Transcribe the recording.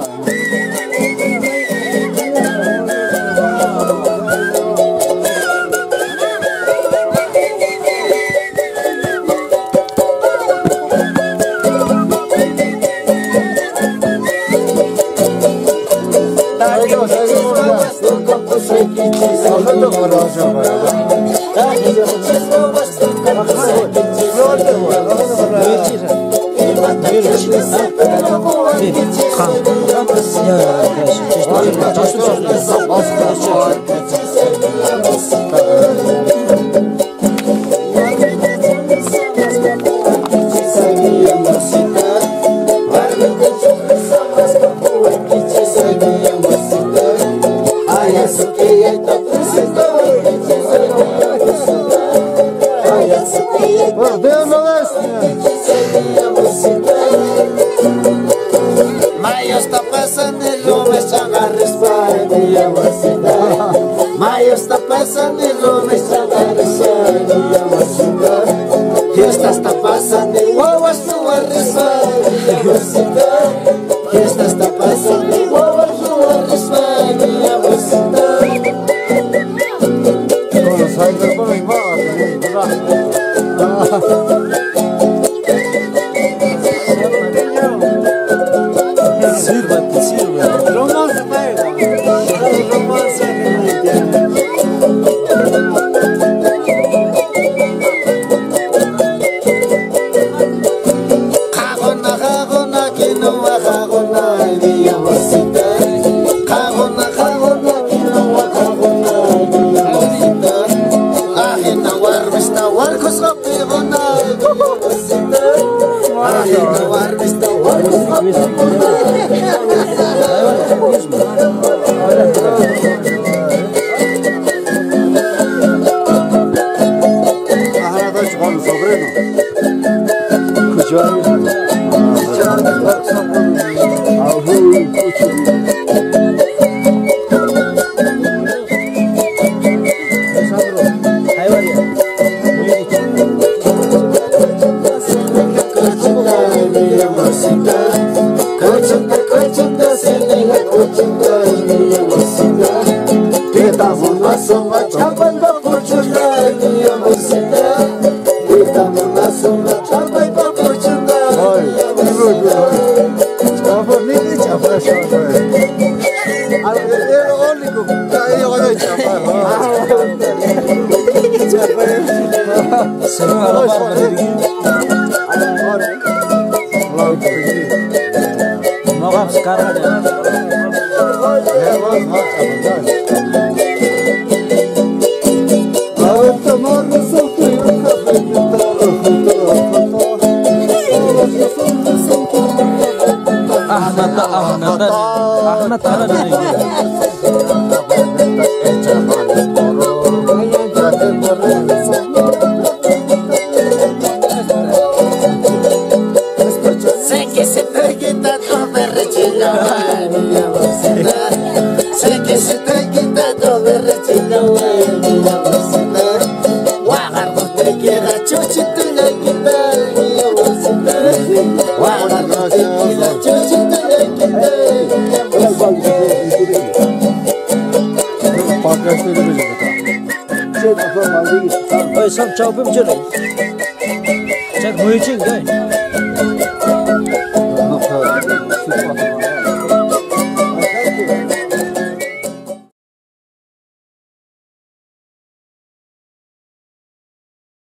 Mayo está pasando y lo me agarres para mi amorcita. Mayo está pasando y lo me agarres para mi amorcita. Fiesta está pasando y guaguas tú agarres para mi amorcita. Fiesta está pasando y guaguas tú agarres para mi amorcita. Con los aires por mi madre, Sírvate, sírvate. romance, romance, Jagona, que no va jagona, mi amorcita. Jagona, que no va jagona, mi amorcita. Ajena warmes, na warcos rapegona, mi amorcita. Ajena warmes, na warcos rapegona. Sé que se te quita todo berrechino, mi amorcita. Sé que se te quita todo berrechino, mi amorcita. Guagardo te quiera, chuchi te la quita, mi amorcita. Guagardo te quiera, chuchi te la quita, mi amorcita. Ôi, sao cháu biết chưa đấy? Chắc mới chỉnh đây.